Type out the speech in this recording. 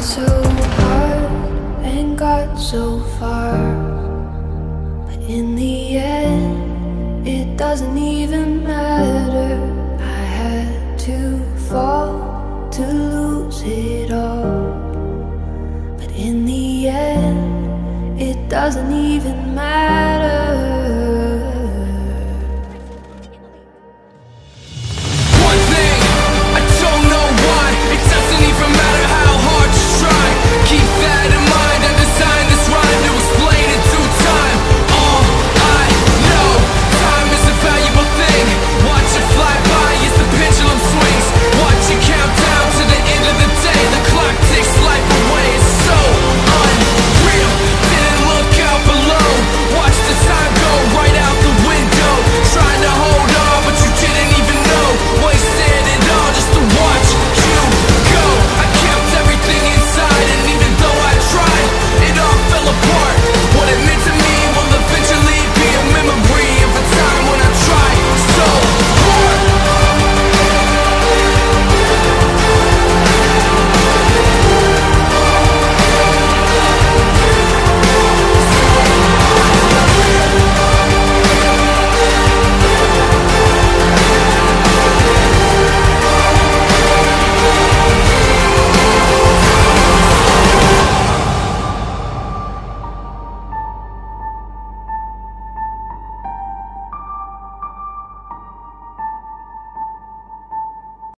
so hard and got so far, but in the end it doesn't even matter. I had to fall to lose it all, but in the end it doesn't even matter.